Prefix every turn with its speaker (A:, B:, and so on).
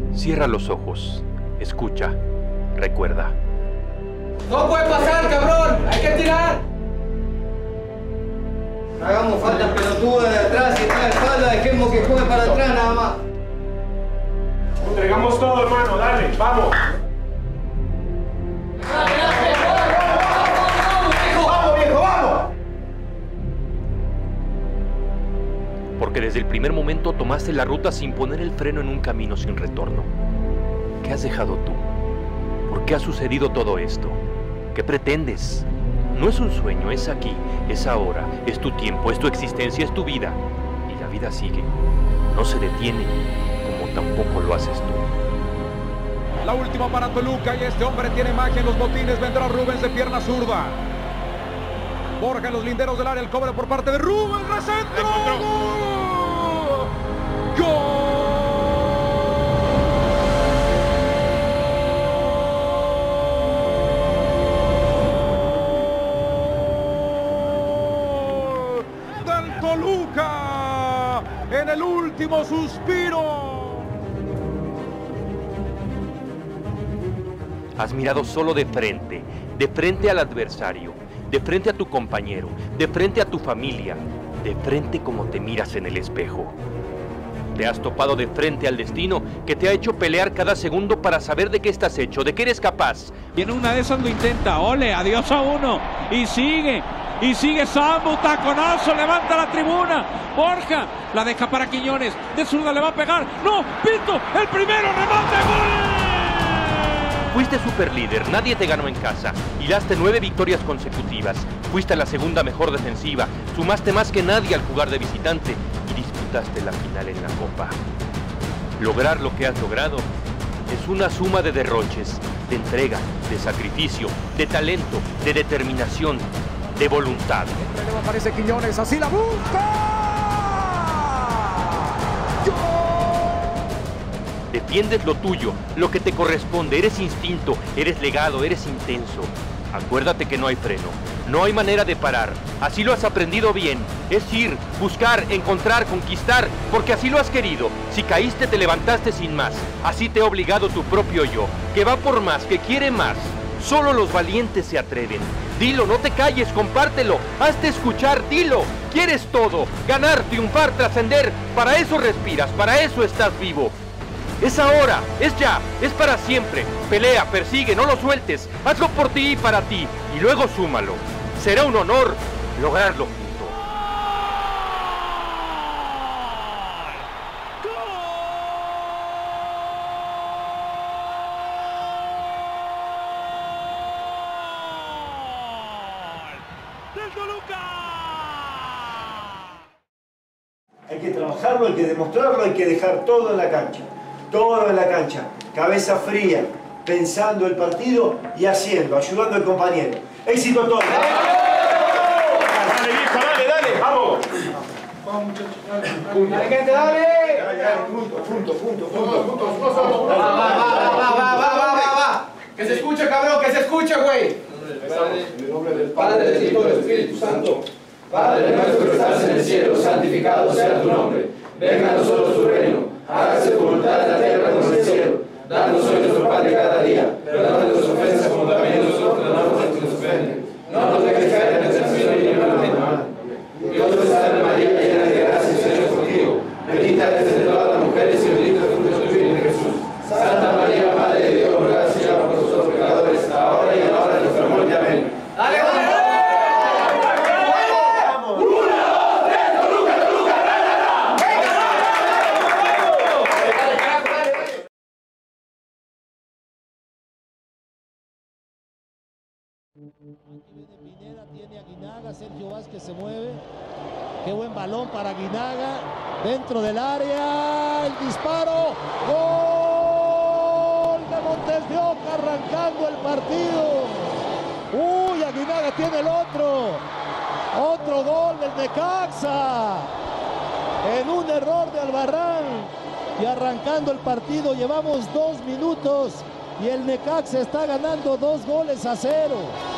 A: Cierra los ojos, escucha, recuerda.
B: ¡No puede pasar, cabrón! ¡Hay que tirar!
C: Hagamos falta pelotuda de atrás y está de espalda, dejemos que juegue para atrás nada más.
D: Entregamos todo, hermano, dale, vamos. ¡Vamos, viejo, vamos!
A: Porque desde el primer momento tomaste la ruta sin poner el freno en un camino sin retorno. ¿Qué has dejado tú? ¿Por qué ha sucedido todo esto? ¿Qué pretendes? No es un sueño, es aquí, es ahora, es tu tiempo, es tu existencia, es tu vida. Y la vida sigue, no se detiene, como tampoco lo haces tú.
E: La última para Toluca y este hombre tiene magia en los botines. Vendrá Rubens de pierna zurda. Borja en los linderos del área, el cobre por parte de Rubens, recentro. ¡Gol! Del Toluca en el último suspiro.
A: Has mirado solo de frente al adversario, de frente a tu compañero, de frente a tu familia, de frente como te miras en el espejo. Te has topado de frente al destino que te ha hecho pelear cada segundo para saber de qué estás hecho, de qué eres capaz.
F: Y en una de esas lo intenta, ole, adiós a uno, y sigue Sambo, taconazo, levanta la tribuna, Borja, la deja para Quiñones, de zurda le va a pegar, no, Pinto, el primero, remate, gol.
A: Fuiste superlíder, nadie te ganó en casa, hilaste 9 victorias consecutivas, fuiste la segunda mejor defensiva, sumaste más que nadie al jugar de visitante y disputaste la final en la Copa. Lograr lo que has logrado es una suma de derroches, de entrega, de sacrificio, de talento, de determinación, de voluntad.
E: El relevo aparece Quiñones, así la busca.
A: Defiendes lo tuyo, lo que te corresponde, eres instinto, eres legado, eres intenso. Acuérdate que no hay freno, no hay manera de parar. Así lo has aprendido bien, es ir, buscar, encontrar, conquistar, porque así lo has querido. Si caíste te levantaste sin más, así te ha obligado tu propio yo, que va por más, que quiere más. Solo los valientes se atreven. Dilo, no te calles, compártelo, hazte escuchar, dilo. Quieres todo, ganar, triunfar, trascender. Para eso respiras, para eso estás vivo. Es ahora, es ya, es para siempre. Pelea, persigue, no lo sueltes. Hazlo por ti y para ti, y luego súmalo. Será un honor lograrlo juntos.
F: ¡Del Toluca!
G: Hay que trabajarlo, hay que demostrarlo, hay que dejar todo en la cancha. Todo en la cancha. Cabeza fría, pensando el partido y haciendo, ayudando al compañero. ¡Éxito a todos!
D: Dale, viejo, dale, vamos.
B: Vamos, muchachos, dale, gente, dale.
D: Juntos.
B: Va. Que se escuche, cabrón, que se escuche, güey.
H: En el nombre del Padre, del Hijo y del Espíritu Santo. Padre nuestro que estás en el cielo, santificado sea tu nombre. Venga a nosotros tu reino. Hágase tu voluntad en la tierra como en el cielo. Danos hoy nuestro pan de cada día. Perdona nuestras ofensas como también nosotros perdonamos a los que nos ofenden. No nos dejes caer en tentación y líbranos del mal. Dios te salve María, llena de gracia, el Señor es contigo. Bendita eres entre todas las mujeres y bendito es el fruto de tu vientre, Jesús. Santa María, Madre de Dios, ruega, Señor, por nosotros pecadores, ahora y en la hora de nuestra muerte. Amén.
B: Dale.
I: Aquí viene Pineda, tiene a Guinaga, Sergio Vázquez se mueve. Qué buen balón para Guinaga. Dentro del área, el disparo. ¡Gol de Montes de Oca arrancando el partido! ¡Uy! Aguinaga tiene el otro. Otro gol del Necaxa. En un error de Albarrán. Y arrancando el partido, llevamos 2 minutos. Y el Necaxa está ganando 2 goles a 0.